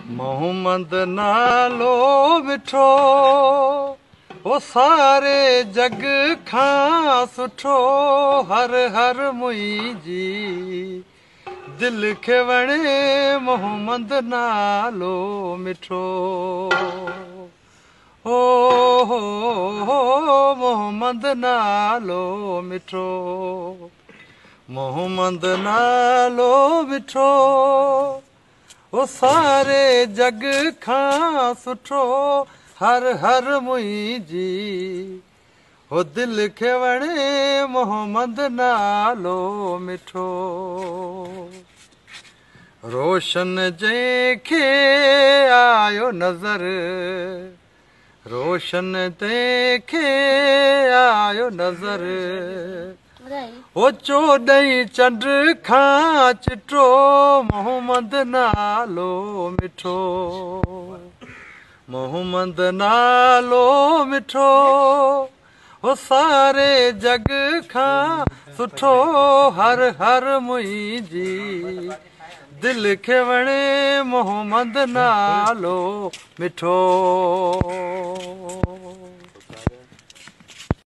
मोहम्मद नालो मिठो ओ सारे जग खां सुठो हर हर मुंहिंजी दिल खे वणे मोहम्मद नालो मिठो ओ मोहम्मद नालो मिठो मोहम्मद नालो मिठो ओ सारे जग खां सुठो हर हर मुंहिंजी ओ दिल खे वणे मोहम्मद नालो मिठो रोशन जंहिंखे आयो नज़र रोशन तंहिंखे आयो नज़र ओ चोॾहीं चंड खां चिटो मोहम्मद नालो मिठो मोहम्मद नालो मिठो ओ सारे जग खां सुठो हर हर मुंहिंजी दिल खे वणे मोहम्मद नालो मिठो